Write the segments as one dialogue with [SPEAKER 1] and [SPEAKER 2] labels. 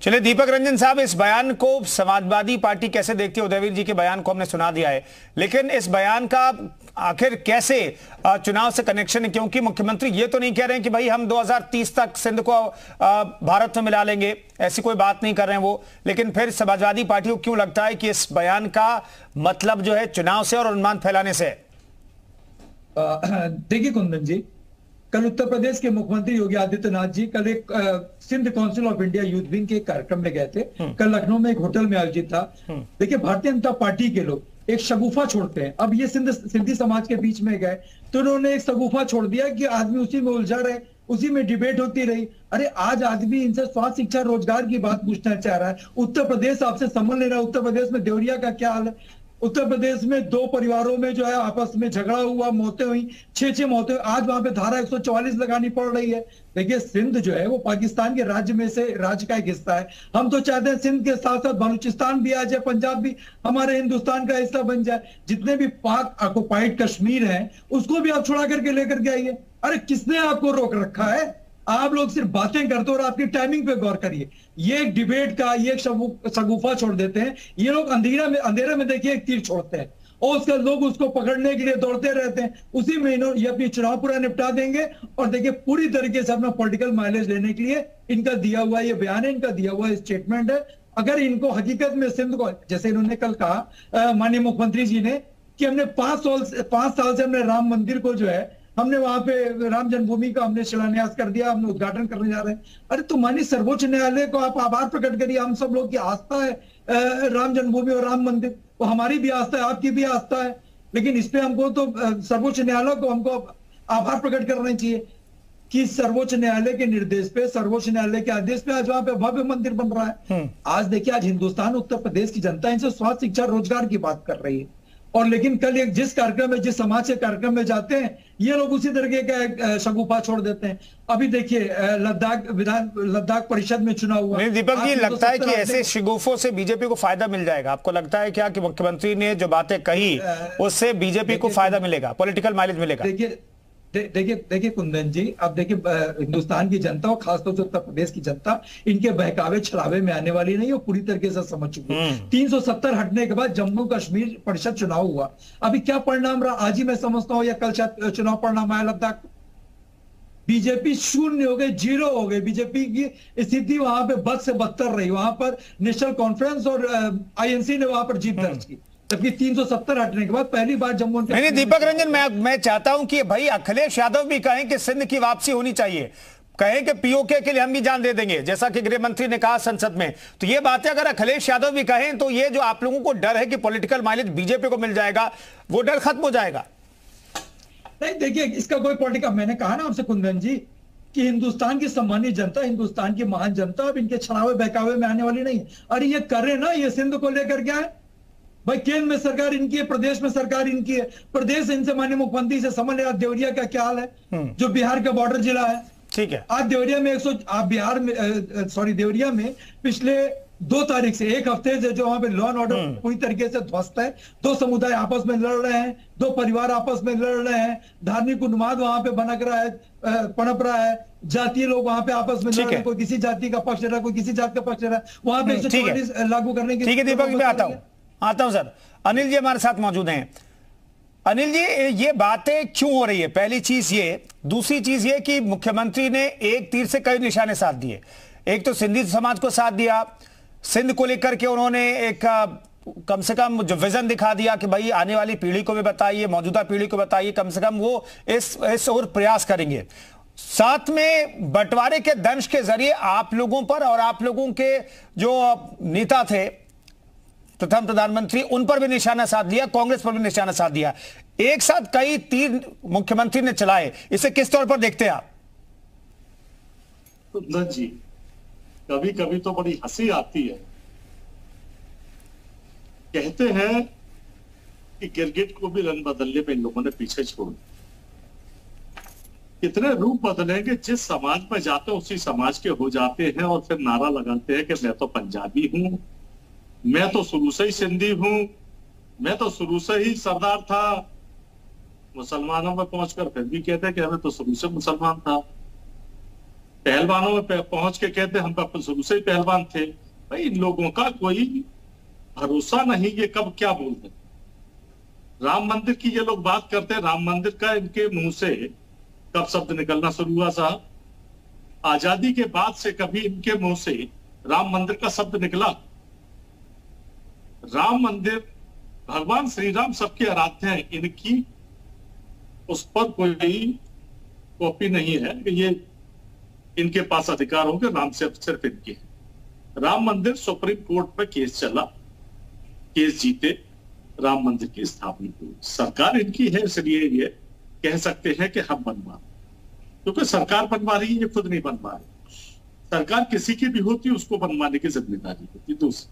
[SPEAKER 1] चलिए दीपक रंजन साहब, इस बयान को समाजवादी पार्टी कैसे देखती है? उदयवीर जी के बयान को हमने सुना दिया है, लेकिन इस बयान का आखिर कैसे चुनाव से कनेक्शन है? क्योंकि मुख्यमंत्री ये तो नहीं कह रहे हैं कि भाई हम 2030 तक सिंध को भारत में मिला लेंगे, ऐसी कोई बात नहीं कर रहे हैं वो। लेकिन फिर समाजवादी पार्टी को क्यों लगता है कि इस बयान का मतलब जो है चुनाव से और उन्माद फैलाने से है?
[SPEAKER 2] देखिए कुंदन जी, कल उत्तर प्रदेश के मुख्यमंत्री योगी आदित्यनाथ जी कल एक Sindh council of India youth wing के कार्यक्रम में गए थे। कल लखनऊ में एक होटल में आयोजित था। देखिए, भारतीय जनता पार्टी के लोग एक शगुफा छोड़ते हैं। अब ये सिंधी समाज के बीच में गए तो उन्होंने एक शगुफा छोड़ दिया कि आदमी उसी में उलझा रहे, उसी में डिबेट होती रही। अरे आज आदमी इनसे स्वास्थ्य, शिक्षा, रोजगार की बात पूछना चाह रहा है। उत्तर प्रदेश आपसे संबंध ले रहा है। उत्तर प्रदेश में देवरिया का क्या हाल है? उत्तर प्रदेश में दो परिवारों में जो है आपस में झगड़ा हुआ, मौतें हुई, 6 मौतें हुई। आज वहां पे धारा 144 लगानी पड़ रही है। देखिए, सिंध जो है वो पाकिस्तान के राज्य में से राज्य का एक हिस्सा है। हम तो चाहते हैं सिंध के साथ साथ बलूचिस्तान भी आ जाए, पंजाब भी हमारे हिंदुस्तान का हिस्सा बन जाए। जितने भी पाक ऑक्युपाइड कश्मीर है उसको भी आप छुड़ा करके लेकर के आइए। अरे किसने आपको रोक रखा है? आप लोग सिर्फ बातें करते हो और आपकी टाइमिंग पे गौर करिए। ये एक डिबेट का ये एक शगुफा छोड़ देते हैं। ये लोग अंधेरे में देखिए एक तीर छोड़ते हैं और उसके लोग उसको पकड़ने के लिए दौड़ते रहते हैं। उसी में इन्होंने ये अपनी चुनाव पूरा निपटा देंगे। और देखिए, पूरी तरीके से अपना पॉलिटिकल माइलेज लेने के लिए इनका दिया हुआ ये बयान है, इनका दिया हुआ स्टेटमेंट है। अगर इनको हकीकत में सिंध को, जैसे इन्होंने कल कहा माननीय मुख्यमंत्री जी ने कि हमने 5 साल से हमने राम मंदिर को जो है हमने वहां पे राम जन्मभूमि का हमने शिलान्यास कर दिया, हमने उद्घाटन करने जा रहे हैं। अरे तो माननीय सर्वोच्च न्यायालय को आप आभार प्रकट करिए। हम सब लोग की आस्था है राम जन्मभूमि और राम मंदिर, वो हमारी भी आस्था है, आपकी भी आस्था है। लेकिन इस पे हमको तो सर्वोच्च न्यायालय को हमको आभार प्रकट करना चाहिए कि सर्वोच्च न्यायालय के निर्देश पे, सर्वोच्च न्यायालय के आदेश पे आज वहां पे भव्य मंदिर बन रहा है। आज देखिए, आज हिंदुस्तान, उत्तर प्रदेश की जनता इनसे स्वास्थ्य, शिक्षा, रोजगार की बात कर रही है। और लेकिन कल एक जिस कार्यक्रम में, जिस समाज के कार्यक्रम में जाते हैं, ये लोग उसी तरीके का शगुफा छोड़ देते हैं। अभी देखिए, लद्दाख परिषद में चुनाव हुआ।
[SPEAKER 1] नहीं दीपक जी, लगता है कि ऐसे शगुफों से बीजेपी को फायदा मिल जाएगा? आपको लगता है क्या कि मुख्यमंत्री ने जो बातें कही उससे बीजेपी को फायदा मिलेगा, पॉलिटिकल माइलेज मिलेगा?
[SPEAKER 2] देखिए कुंदन जी, अब देखिए हिंदुस्तान की जनता और खासतौर से उत्तर प्रदेश की जनता इनके बहकावे छलावे में आने वाली नहीं, वो पूरी तरीके से समझ चुकी है। 370 हटने के बाद जम्मू कश्मीर परिषद चुनाव हुआ। अभी क्या परिणाम रहा आज ही मैं समझता हूँ, या कल चुनाव परिणाम आया लद्दाख। बीजेपी शून्य हो गई, 0 हो गई। बीजेपी की स्थिति वहां पे बद से बदतर रही। वहां पर नेशनल कॉन्फ्रेंस और आईएनसी ने वहां पर जीत दर्ज की, जबकि 370 हटने के बाद पहली बार जम्मू।
[SPEAKER 1] नहीं दीपक रंजन, मैं चाहता हूं कि भाई अखिलेश यादव भी कहें कि सिंध की वापसी होनी चाहिए, कहें कि पीओके के लिए हम भी जान दे देंगे, जैसा कि गृह मंत्री ने कहा संसद में। तो ये बातें अगर अखिलेश यादव भी कहें तो ये जो आप लोगों को डर है कि पॉलिटिकल माइलेज बीजेपी को मिल जाएगा, वो डर खत्म हो जाएगा।
[SPEAKER 2] नहीं, देखिए इसका कोई पॉलिटिकल, मैंने कहा ना आपसे कुंदन जी कि हिंदुस्तान की सम्मानित जनता, हिंदुस्तान की महान जनता अब इनके छलावे बहकावे में आने वाली नहीं। अरे ये कर रहे ना, ये सिंध को लेकर क्या है भाई? केंद्र में सरकार इनकी है, प्रदेश में सरकार इनकी है। प्रदेश इनसे माननीय मुख्यमंत्री से समझ लिया। देवरिया का क्या हाल है, जो बिहार का बॉर्डर जिला है? ठीक है, आज देवरिया में देवरिया में पिछले 2 तारीख से 1 हफ्ते से जो वहां पे लॉ एंड ऑर्डर पूरी तरीके से ध्वस्त है। 2 समुदाय आपस में लड़ रहे हैं, 2 परिवार आपस में लड़ रहे हैं। धार्मिक उन्माद वहां पे पनप रहा है। जातीय लोग वहां पे आपस में लड़ रहे हैं, कोई किसी जाति का पक्ष ले रहा है, कोई किसी जाति का पक्ष ले रहा है। वहां पे 144 लागू करने की।
[SPEAKER 1] ठीक है दीपक, मैं आता हूं सर। अनिल जी हमारे साथ मौजूद हैं। अनिल जी, ये बातें क्यों हो रही है? पहली चीज ये, दूसरी चीज ये कि मुख्यमंत्री ने एक तीर से कई निशाने साध दिए। एक तो सिंधी समाज को साथ दिया, सिंध को लेकर के उन्होंने एक कम से कम जो विजन दिखा दिया कि भाई आने वाली पीढ़ी को भी बताइए, मौजूदा पीढ़ी को बताइए, कम से कम वो इस और प्रयास करेंगे। साथ में बंटवारे के दंश के जरिए आप लोगों पर और आप लोगों के जो नेता थे, प्रथम प्रधानमंत्री, उन पर भी निशाना साध दिया, कांग्रेस पर भी निशाना साध दिया। एक साथ कई तीर मुख्यमंत्री ने चलाए, इसे किस तौर पर देखते हैं आप?
[SPEAKER 3] कुंदन जी, कभी कभी तो बड़ी हंसी आती है। कहते हैं कि गिरगिट को भी रंग बदलने में इन लोगों ने पीछे छोड़। कितने रूप बदलेंगे, जिस समाज में जाते हैं उसी समाज के हो जाते हैं और फिर नारा लगाते हैं कि मैं तो पंजाबी हूं, मैं तो शुरू से ही सिंधी हूं, मैं तो शुरू से ही सरदार था। मुसलमानों में पहुंचकर फिर भी कहते हैं कि हमें तो शुरू से मुसलमान था। पहलवानों में पहुंच के कहते हम तो शुरू से ही पहलवान थे। भाई इन लोगों का कोई भरोसा नहीं, ये कब क्या बोल दें। राम मंदिर की ये लोग बात करते हैं, राम मंदिर का इनके मुंह से कब शब्द निकलना शुरू हुआ साहब? आजादी के बाद से कभी इनके मुंह से राम मंदिर का शब्द निकला? राम मंदिर भगवान श्री राम सबके आराध्य हैं, इनकी उस पर कोई कॉपी नहीं है कि ये इनके पास अधिकार होंगे, राम सिर्फ इनके है। राम मंदिर सुप्रीम कोर्ट में केस चला, केस जीते, राम मंदिर की स्थापना हुई। सरकार इनकी है, इसलिए ये कह सकते हैं कि हम बनवा, क्योंकि सरकार बनवा रही है, ये खुद नहीं बनवा रही। सरकार किसी की भी होती उसको बनवाने की जिम्मेदारी होती। दूसरी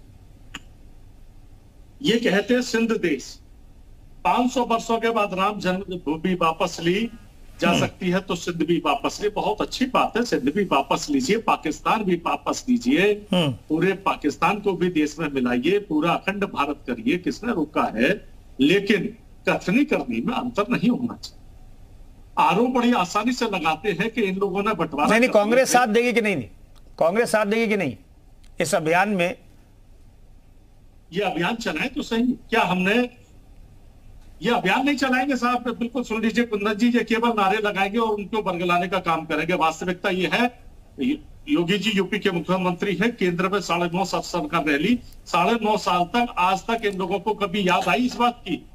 [SPEAKER 3] ये कहते हैं सिंध देश 500 वर्षों के बाद राम जन्मभूमि वापस ली जा सकती है, तो सिंध भी वापस ली। बहुत अच्छी बात है, सिंध भी वापस लीजिए, पाकिस्तान भी वापस लीजिए, पूरे पाकिस्तान को भी देश में मिलाइए, पूरा अखंड भारत करिए, किसने रोका है? लेकिन कथनी करनी में अंतर नहीं होना चाहिए। आरोप बड़ी आसानी से लगाते हैं कि इन लोगों ने बंटवारा।
[SPEAKER 1] नहीं, कांग्रेस साथ देगी कि नहीं? कांग्रेस साथ देगी कि नहीं इस अभियान में?
[SPEAKER 3] ये अभियान चलाए तो सही। क्या हमने ये अभियान नहीं चलाएंगे साहब? बिल्कुल सुन लीजिए कुंदन जी, ये केवल नारे लगाएंगे और उनको बरगलाने का काम करेंगे। वास्तविकता ये है, योगी जी यूपी के मुख्यमंत्री हैं, केंद्र में 9.5 साल का रैली, 9.5 साल तक, आज तक इन लोगों को कभी याद आई इस बात की?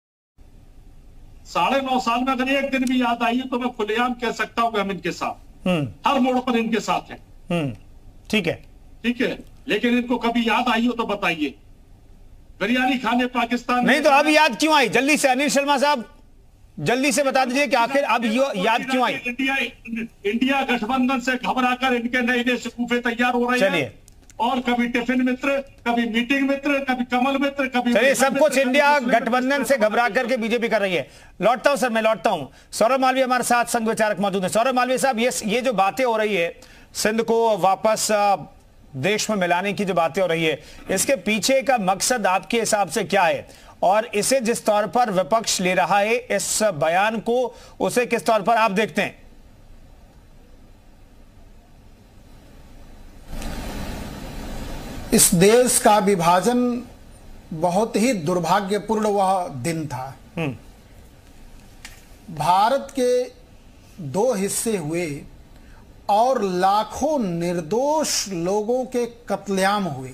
[SPEAKER 3] 9.5 साल में अगर एक दिन भी याद आई है तो मैं खुलेआम कह सकता हूं कि हम इनके साथ, हर मोड़ पर इनके साथ हैं।
[SPEAKER 1] ठीक है,
[SPEAKER 3] ठीक है, लेकिन इनको कभी याद आई हो तो बताइए। बिरयानी खाने पाकिस्तान
[SPEAKER 1] नहीं तो अब याद क्यों आई? जल्दी से अनिल शर्मा साहब जल्दी से बता दीजिए कि आखिर अब याद क्यों आई?
[SPEAKER 3] इंडिया गठबंधन से घबराकर इनके नए नए शकूफे तैयार हो रहे हैं, और कभी टिफिन मित्र, कभी मीटिंग मित्र, कभी कमल मित्र, कभी
[SPEAKER 1] चलिए सब कुछ इंडिया गठबंधन से घबरा करके बीजेपी कर रही है। लौटता हूं सर, मैं लौटता हूं। सौरभ मालवीय हमारे साथ संघ विचारक मौजूद है। सौरभ मालवीय साहब, ये जो बातें हो रही है, सिंध को वापस देश में मिलाने की जो बातें हो रही है, इसके पीछे का मकसद आपके हिसाब से क्या है? और इसे जिस तौर पर विपक्ष ले रहा है इस बयान को, उसे किस तौर पर आप देखते हैं?
[SPEAKER 4] इस देश का विभाजन बहुत ही दुर्भाग्यपूर्ण वह दिन था। भारत के 2 हिस्से हुए और लाखों निर्दोष लोगों के कत्लेआम हुए।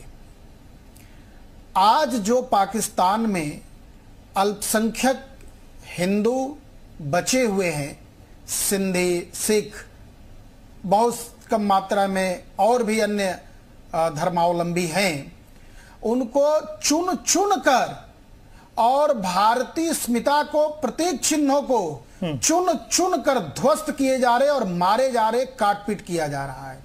[SPEAKER 4] आज जो पाकिस्तान में अल्पसंख्यक हिंदू बचे हुए हैं, सिंधी, सिख, बहुत कम मात्रा में और भी अन्य धर्मावलंबी हैं, उनको चुन चुन कर और भारतीय अस्मिता को, प्रतीक चिन्हों को चुन चुन कर ध्वस्त किए जा रहे और मारे जा रहे, काटपीट किया जा रहा है।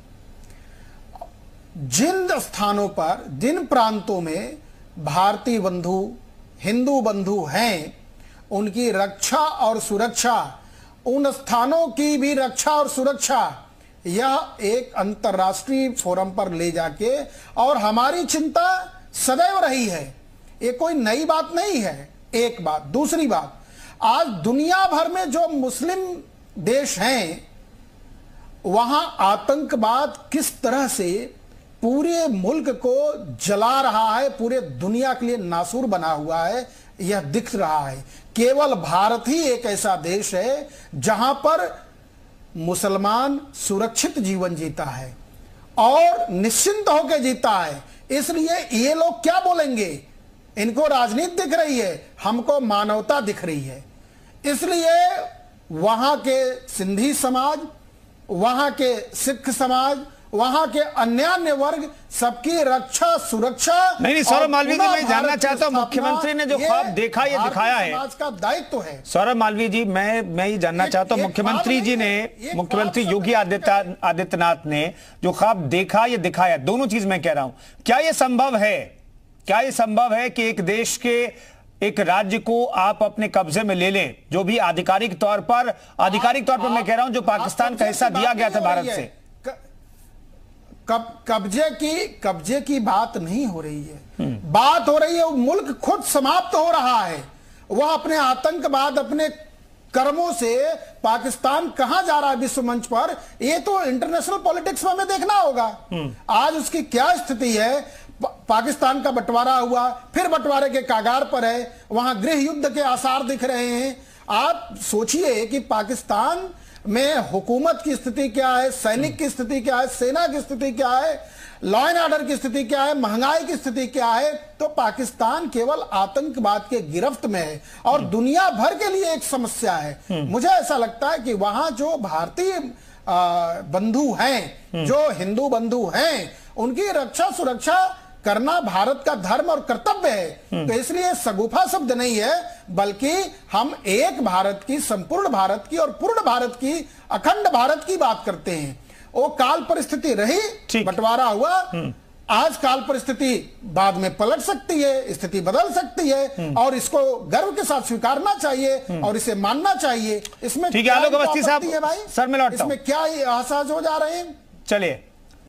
[SPEAKER 4] जिन स्थानों पर, जिन प्रांतों में भारतीय बंधु, हिंदू बंधु हैं, उनकी रक्षा और सुरक्षा, उन स्थानों की भी रक्षा और सुरक्षा, यह एक अंतर्राष्ट्रीय फोरम पर ले जाके, और हमारी चिंता सदैव रही है, ये कोई नई बात नहीं है। एक बात। दूसरी बात, आज दुनिया भर में जो मुस्लिम देश हैं, वहां आतंकवाद किस तरह से पूरे मुल्क को जला रहा है, पूरे दुनिया के लिए नासूर बना हुआ है, यह दिख रहा है। केवल भारत ही एक ऐसा देश है जहां पर मुसलमान सुरक्षित जीवन जीता है और निश्चिंत होकर जीता है। इसलिए ये लोग क्या बोलेंगे? इनको राजनीति दिख रही है, हमको मानवता दिख रही है। इसलिए वहां के सिंधी समाज, वहां के सिख समाज, वहां के अन्य वर्ग, सबकी रक्षा सुरक्षा।
[SPEAKER 1] नहीं सौरभ मालवीय जी, मैं जानना चाहता हूं, मुख्यमंत्री ने जो ख्वाब देखा, ये दिखाया है,
[SPEAKER 4] समाज का दायित्व है।
[SPEAKER 1] सौरभ मालवीय जी, मैं ये जानना चाहता हूं, मुख्यमंत्री जी ने, मुख्यमंत्री योगी आदित्यनाथ ने जो ख्वाब देखा, ये दिखाया, दोनों चीज मैं कह रहा हूं। क्या ये संभव है? क्या ये संभव है कि एक देश के, एक राज्य को आप अपने कब्जे में ले लें, जो भी आधिकारिक तौर पर मैं कह रहा हूं, जो पाकिस्तान का हिस्सा दिया गया था भारत से?
[SPEAKER 4] कब्जे की बात नहीं हो रही है, बात हो रही है मुल्क खुद समाप्त हो रहा है। वह अपने आतंकवाद, अपने कर्मों से पाकिस्तान कहां जा रहा है विश्व मंच पर, ये तो इंटरनेशनल पॉलिटिक्स में हमें देखना होगा। आज उसकी क्या स्थिति है। पाकिस्तान का बंटवारा हुआ, फिर बंटवारे के कागार पर है, वहां गृह युद्ध के आसार दिख रहे हैं। आप सोचिए कि पाकिस्तान में हुकूमत की स्थिति क्या है, सैनिक की स्थिति क्या है, सेना की स्थिति क्या है, लॉ एंड ऑर्डर की स्थिति क्या है, महंगाई की स्थिति क्या है। तो पाकिस्तान केवल आतंकवाद के गिरफ्त में है और दुनिया भर के लिए एक समस्या है। मुझे ऐसा लगता है कि वहां जो भारतीय बंधु हैं, जो हिंदू बंधु हैं, उनकी रक्षा सुरक्षा करना भारत का धर्म और कर्तव्य है। तो इसलिए सगुफा शब्द नहीं है, बल्कि हम एक भारत की, संपूर्ण भारत की और पूर्ण भारत की, अखंड भारत की बात करते हैं। वो काल परिस्थिति रही, बंटवारा हुआ, आज काल परिस्थिति बाद में पलट सकती है, स्थिति बदल सकती है और इसको गर्व के साथ स्वीकारना चाहिए और इसे मानना चाहिए। इसमें
[SPEAKER 1] ठीक है, आलोक अवस्थी साहब,
[SPEAKER 4] भाई
[SPEAKER 1] सर मैं लौटता हूं।
[SPEAKER 4] इसमें क्या आसाज हो जा रहे हैं।
[SPEAKER 1] चलिए